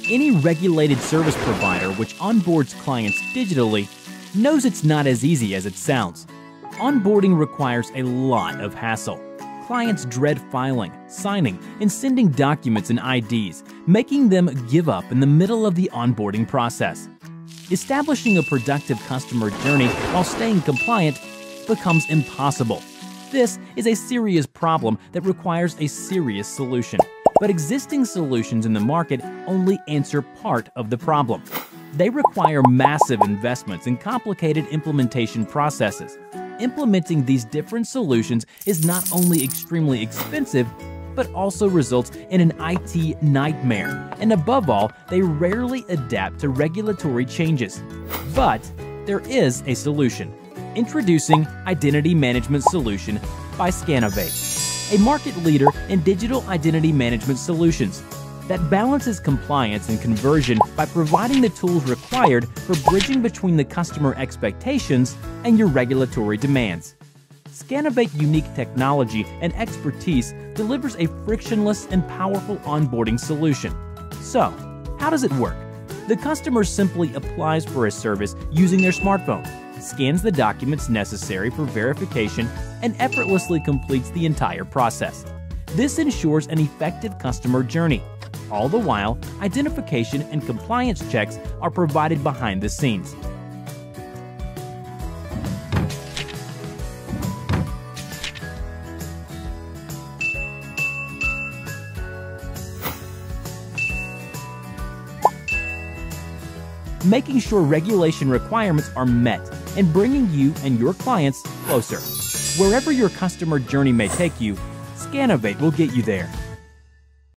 Any regulated service provider which onboards clients digitally knows it's not as easy as it sounds. Onboarding requires a lot of hassle. Clients dread filing, signing, and sending documents and IDs, making them give up in the middle of the onboarding process. Establishing a productive customer journey while staying compliant becomes impossible. This is a serious problem that requires a serious solution. But existing solutions in the market only answer part of the problem. They require massive investments and complicated implementation processes. Implementing these different solutions is not only extremely expensive, but also results in an IT nightmare. And above all, they rarely adapt to regulatory changes. But there is a solution. Introducing Identity Management Solution by Scanovate, a market leader in digital identity management solutions that balances compliance and conversion by providing the tools required for bridging between the customer expectations and your regulatory demands. Scanovate's unique technology and expertise delivers a frictionless and powerful onboarding solution. So, how does it work? The customer simply applies for a service using their smartphone, scans the documents necessary for verification, and effortlessly completes the entire process. This ensures an effective customer journey. All the while, identification and compliance checks are provided behind the scenes. Making sure regulation requirements are met and bringing you and your clients closer. Wherever your customer journey may take you, Scanovate will get you there.